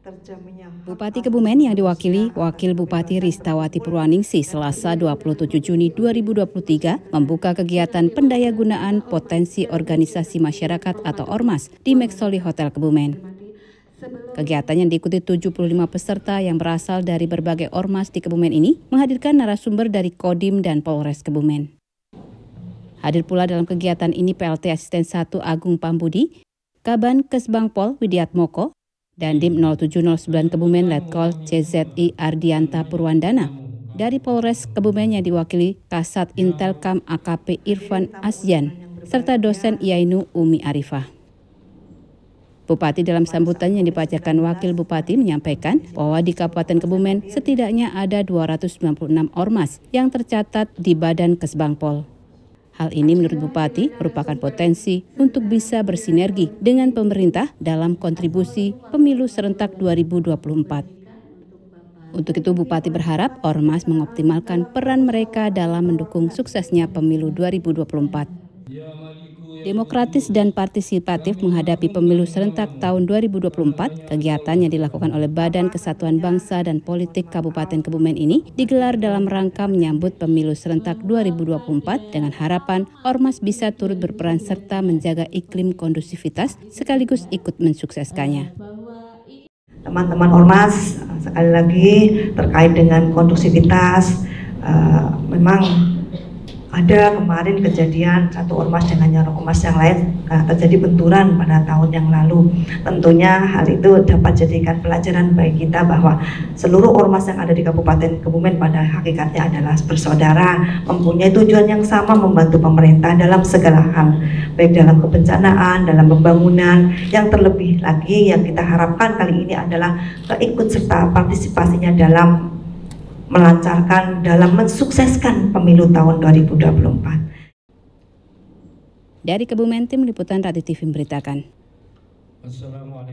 Bupati Kebumen yang diwakili Wakil Bupati Ristawati Purwaningsih Selasa 27 Juni 2023 membuka kegiatan pendayagunaan potensi organisasi masyarakat atau Ormas di Maxoli Hotel Kebumen. Kegiatan yang diikuti 75 peserta yang berasal dari berbagai ormas di Kebumen ini menghadirkan narasumber dari Kodim dan Polres Kebumen. Hadir pula dalam kegiatan ini PLT Asisten 1 Agung Pambudi, Kaban Kesbangpol Widiatmoko, dan Dim 0709 Kebumen Letkol CZI Ardianta Purwandana. Dari Polres Kebumen yang diwakili Kasat Intelkam AKP Irfan Asyan, serta dosen IAINU Umi Arifah. Bupati dalam sambutan yang dibacakan Wakil Bupati menyampaikan bahwa di Kabupaten Kebumen setidaknya ada 296 ormas yang tercatat di Badan Kesbangpol. Hal ini menurut Bupati merupakan potensi untuk bisa bersinergi dengan pemerintah dalam kontribusi pemilu serentak 2024. Untuk itu Bupati berharap ormas mengoptimalkan peran mereka dalam mendukung suksesnya pemilu 2024. Demokratis dan partisipatif menghadapi pemilu serentak tahun 2024, kegiatan yang dilakukan oleh Badan Kesatuan Bangsa dan Politik Kabupaten Kebumen ini digelar dalam rangka menyambut pemilu serentak 2024 dengan harapan ormas bisa turut berperan serta menjaga iklim kondusivitas sekaligus ikut mensukseskannya. Teman-teman ormas, sekali lagi terkait dengan kondusivitas, memang ada kemarin kejadian satu ormas dengan ormas yang lain terjadi benturan pada tahun yang lalu. Tentunya hal itu dapat jadikan pelajaran bagi kita bahwa seluruh ormas yang ada di Kabupaten Kebumen pada hakikatnya adalah bersaudara, mempunyai tujuan yang sama membantu pemerintah dalam segala hal, baik dalam kebencanaan, dalam pembangunan. Yang terlebih lagi yang kita harapkan kali ini adalah keikut serta partisipasinya dalam melancarkan dalam mensukseskan pemilu tahun 2024. Dari Kebumen, Tim Liputan Radio TV memberitakan.